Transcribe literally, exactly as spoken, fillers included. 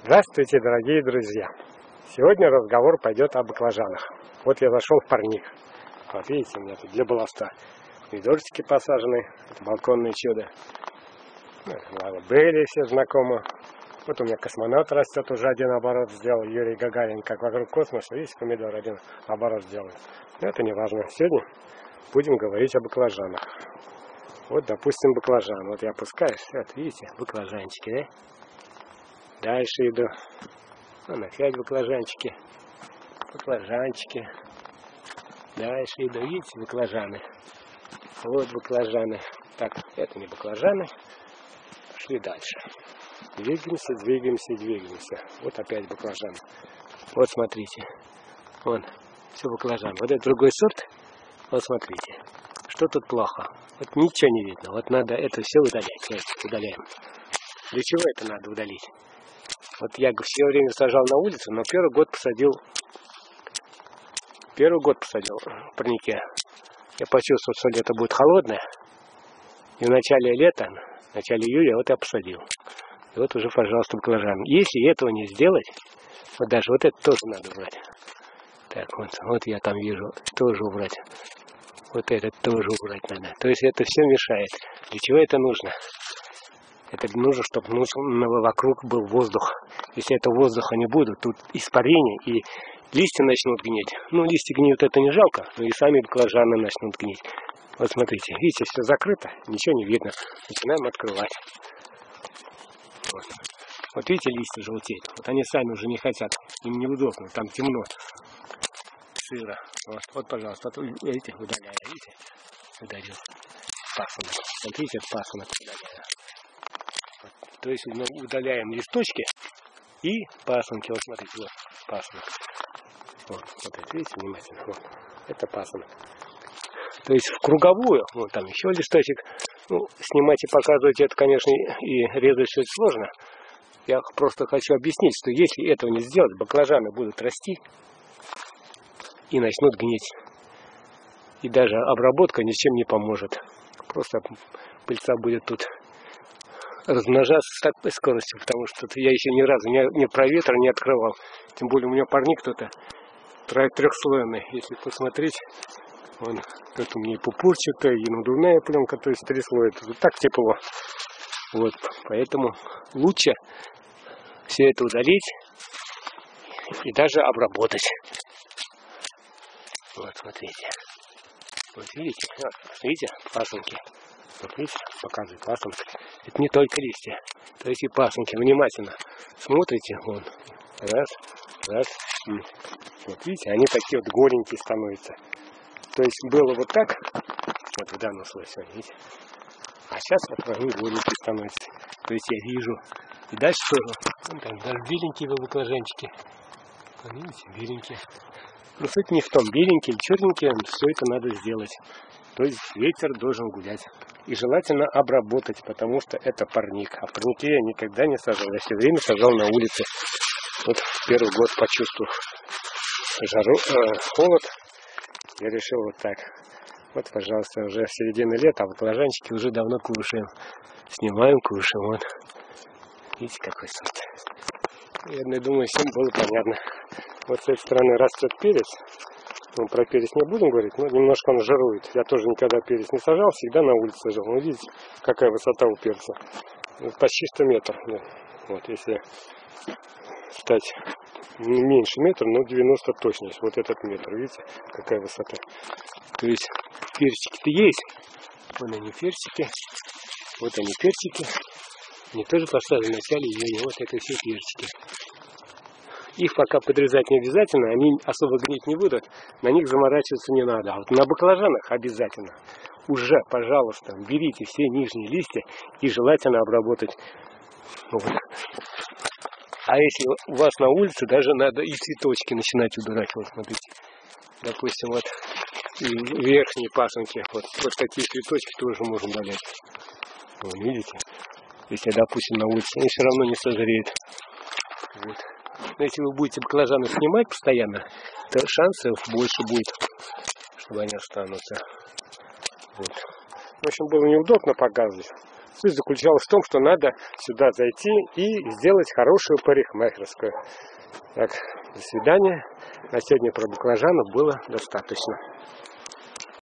Здравствуйте, дорогие друзья! Сегодня разговор пойдет о баклажанах. Вот я зашел в парник. Вот видите, у меня тут для балласта помидорчики посажены. Это балконное чудо. Были все знакомы. Вот у меня космонавт растет, уже один оборот сделал. Юрий Гагарин, как вокруг космоса. Видите, помидор один оборот сделал. Но это не важно. Сегодня будем говорить о баклажанах. Вот, допустим, баклажан. Вот я опускаюсь. Вот, видите, баклажанчики, да? Дальше иду. Вон опять баклажанчики. Баклажанчики. Дальше иду. Видите, баклажаны. Вот баклажаны. Так, это не баклажаны. Пошли дальше. Двигаемся, двигаемся, двигаемся. Вот опять баклажан. Вот смотрите. Вон, все баклажан. Вот это другой сорт. Вот смотрите. Что тут плохо? Вот ничего не видно. Вот надо это все удалять. Вот, удаляем. Для чего это надо удалить? Вот я все время сажал на улице, но первый год посадил, первый год посадил в парнике. Я почувствовал, что лето будет холодное. И в начале лета, в начале июля, вот я посадил. И вот уже, пожалуйста, баклажан. Если этого не сделать, вот даже вот это тоже надо убрать. Так, вот, вот я там вижу, тоже убрать. Вот это тоже убрать надо. То есть это все мешает. Для чего это нужно? Это нужно, чтобы вокруг был воздух. Если этого воздуха не будет, тут испарение, и листья начнут гнить. Ну, листья гниют, это не жалко, но и сами баклажаны начнут гнить. Вот смотрите, видите, все закрыто, ничего не видно. Начинаем открывать. Вот, вот видите, листья желтеют. Вот они сами уже не хотят, им неудобно, там темно, сыро. Вот, вот пожалуйста, вот, видите, удаляю, видите, удалил пасынок. Смотрите, это пасынок удаляю. То есть мы удаляем листочки и пасынки. Вот смотрите, вот пасынок. Вот, вот это, видите, внимательно. Вот, это пасынок. То есть в круговую, вот там еще листочек. Ну, снимать и показывать это, конечно, и резать все это сложно. Я просто хочу объяснить, что если этого не сделать, баклажаны будут расти и начнут гнить. И даже обработка ничем не поможет. Просто пыльца будет тут размножаться с такой скоростью, потому что я еще ни разу не, не проветр не открывал. Тем более у меня парник кто-то трехслойный. Если посмотреть, он, тут у меня и пупурчатая, и надувная пленка, то есть три слоя. Тут так тепло. Вот, поэтому лучше все это удалить и даже обработать. Вот, смотрите. Вот видите, вот, видите, пасынки. Вот видите, показывает пасынки. Это не только листья, то есть и пасынки. Внимательно смотрите, вон, раз, раз, и вот видите, они такие вот голенькие становятся. То есть было вот так, вот в данном случае, видите, а сейчас вот они голенькие становятся. То есть я вижу. И дальше тоже, вон там даже беленькие баклажанчики. Видите, беленькие. Но суть не в том, беленькие или черненькие, все это надо сделать. То есть ветер должен гулять. И желательно обработать, потому что это парник. А парники я никогда не сажал. Я все время сажал на улице. Вот первый год почувствовав жару, э, холод, я решил вот так. Вот, пожалуйста, уже середина лета, а баклажанчики уже давно кушаем. Снимаем, кушаем. Вот. Видите, какой сорт. Я думаю, всем было понятно. Вот с этой стороны растет перец. Ну, про перец не будем говорить, но немножко он жирует. Я тоже никогда перец не сажал, всегда на улице сажал. Ну, видите, какая высота у перца. Почти сто метров. Вот, если стать меньше метра, но девяносто точно есть. Вот этот метр, видите, какая высота. То есть перчики-то есть. Вон они перчики. Вот они перчики. Они тоже посажены в начале июня. Вот это все перчики. Их пока подрезать не обязательно, они особо гнить не будут, на них заморачиваться не надо. А вот на баклажанах обязательно. Уже, пожалуйста, берите все нижние листья и желательно обработать. Вот. А если у вас на улице, даже надо и цветочки начинать убирать. Вот смотрите, допустим, вот верхние пасынки, вот, вот такие цветочки тоже можно удалять. Вот, видите? Если, допустим, на улице, они все равно не созреют. Вот. Но если вы будете баклажаны снимать постоянно, то шансов больше будет, чтобы они останутся. Вот. В общем, было неудобно показывать. Суть заключалась в том, что надо сюда зайти и сделать хорошую парикмахерскую. Так, до свидания. На сегодня про баклажанов было достаточно.